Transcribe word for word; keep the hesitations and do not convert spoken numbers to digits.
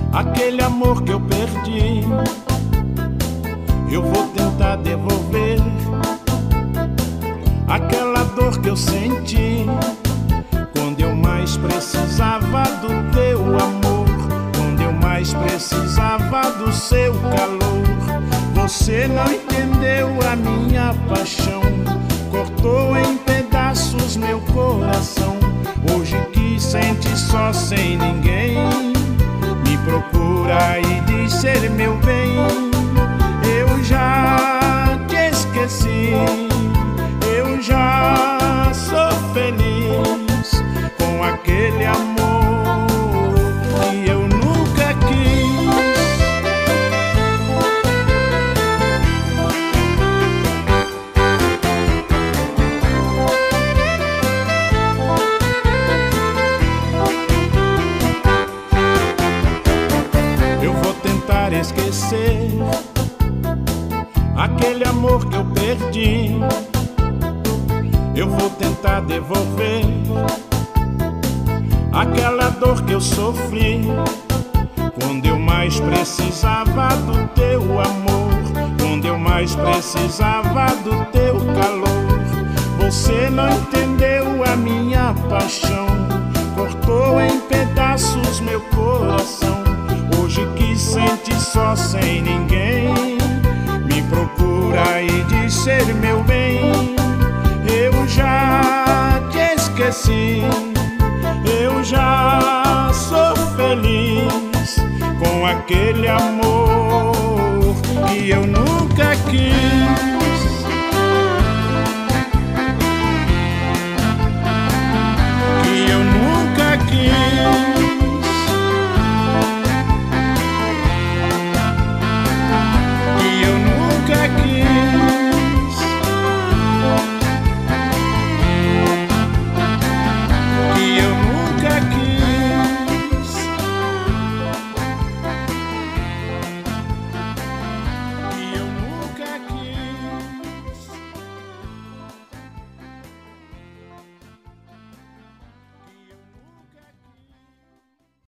Aquele amor que eu perdi, eu vou tentar devolver. Aquela dor que eu senti quando eu mais precisava do teu amor, quando eu mais precisava do seu calor. Você não entendeu a minha paixão, cortou em pedaços meu coração. Hoje que sente só sem ninguém, me procura e diz ser meu bem. Eu já te esqueci, eu já sou feliz com aquele amor que eu nunca quis. Eu vou tentar esquecer aquele amor que eu perdi, eu vou tentar devolver aquela dor que eu sofri quando eu mais precisava do teu amor, quando eu mais precisava do teu calor. Você não entendeu a minha paixão, cortou em pedaços meu coração. Hoje que sente só sem ninguém, me procura e diz ser meu bem. Eu já te esqueci,